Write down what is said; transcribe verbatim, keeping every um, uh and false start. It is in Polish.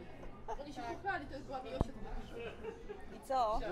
Oni się uchrali, to jest była miłość. I co?